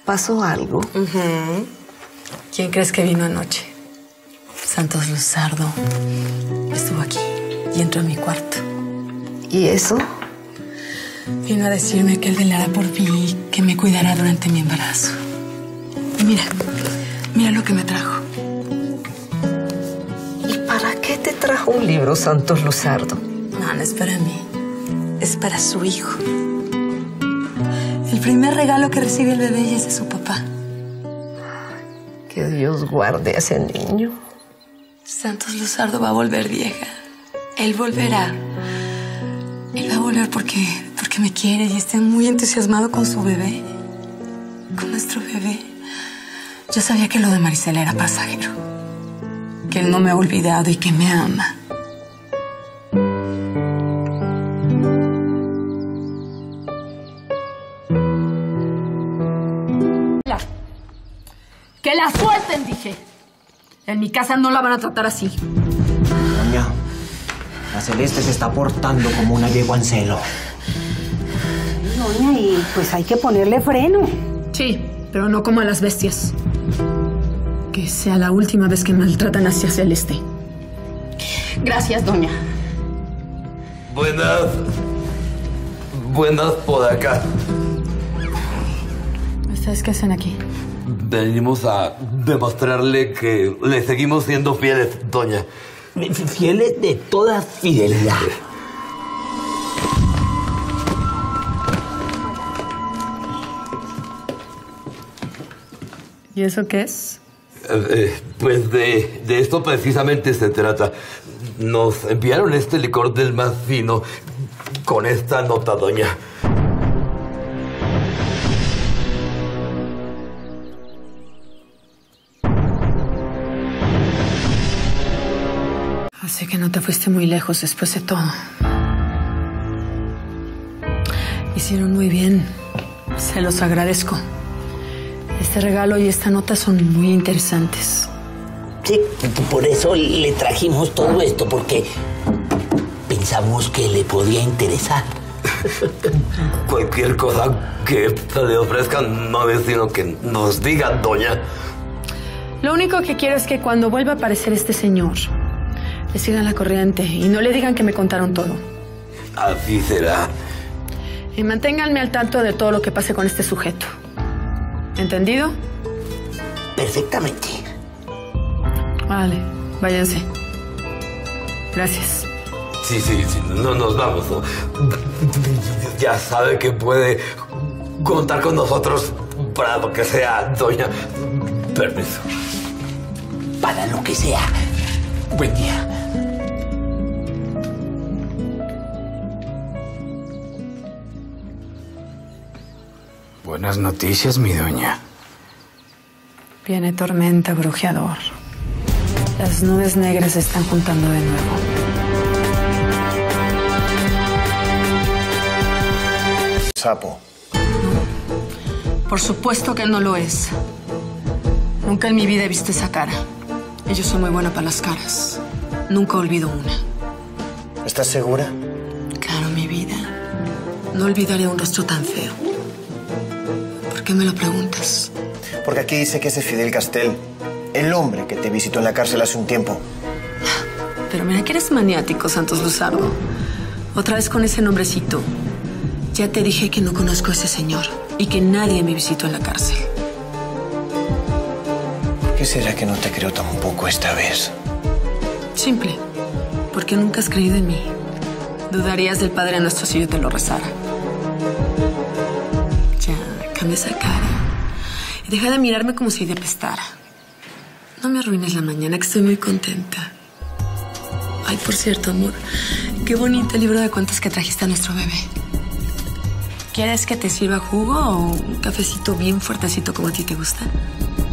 ¿Pasó algo? ¿Quién crees que vino anoche? Santos Luzardo. Estuvo aquí y entró en mi cuarto. ¿Y eso? Vino a decirme que él velará por mí, que me cuidará durante mi embarazo. Y mira lo que me trajo. ¿Y para qué te trajo un libro, Santos Luzardo? No es para mí. Es para su hijo. El primer regalo que recibe el bebé es de su papá. Que Dios guarde a ese niño. Santos Luzardo va a volver vieja. Él volverá. Él va a volver porque me quiere y está muy entusiasmado con su bebé. Con nuestro bebé. Yo sabía que lo de Marisela era pasajero. Que él no me ha olvidado y que me ama. ¡Que la suelten, dije! En mi casa no la van a tratar así. Doña, la Celeste se está portando como una yegua en celo. Doña, y pues hay que ponerle freno. Sí, pero no como a las bestias. Que sea la última vez que maltratan hacia Celeste. Gracias, doña. Buenas por acá. ¿Ustedes qué hacen aquí? Venimos a demostrarle que le seguimos siendo fieles, doña. Fieles de toda fidelidad. ¿Y eso qué es? Pues de esto precisamente se trata. Nos enviaron este licor del más fino con esta nota, doña. Así que no te fuiste muy lejos después de todo. Hicieron muy bien. Se los agradezco. Este regalo y esta nota son muy interesantes. Sí, por eso le trajimos todo esto, porque pensamos que le podía interesar. Cualquier cosa que se le ofrezca no es sino que nos digan, doña. Lo único que quiero es que cuando vuelva a aparecer este señor, le sigan la corriente y no le digan que me contaron todo. Así será. Y manténganme al tanto de todo lo que pase con este sujeto. ¿Entendido? Perfectamente. Vale, váyanse. Gracias. Sí, no nos vamos. Ya sabe que puede contar con nosotros para lo que sea, doña. Permiso. Para lo que sea. Buen día. Buenas noticias, mi doña. Viene tormenta, brujeador. Las nubes negras se están juntando de nuevo. Sapo. No, por supuesto que no lo es. Nunca en mi vida he visto esa cara. Y yo soy muy buena para las caras. Nunca olvido una. ¿Estás segura? Claro, mi vida. No olvidaré un rostro tan feo. ¿Por qué me lo preguntas? Porque aquí dice que ese Fidel Castel, el hombre que te visitó en la cárcel hace un tiempo. Pero mira que eres maniático, Santos Luzardo. Otra vez con ese nombrecito. Ya te dije que no conozco a ese señor y que nadie me visitó en la cárcel. ¿Por qué será que no te creo tampoco esta vez? Simple. Porque nunca has creído en mí. Dudarías del Padre Nuestro si yo te lo rezara. Ya, cambia esa cara. Y deja de mirarme como si te apestara. No me arruines la mañana, que estoy muy contenta. Ay, por cierto, amor, qué bonito el libro de cuentos que trajiste a nuestro bebé. ¿Quieres que te sirva jugo o un cafecito bien fuertecito como a ti te gusta?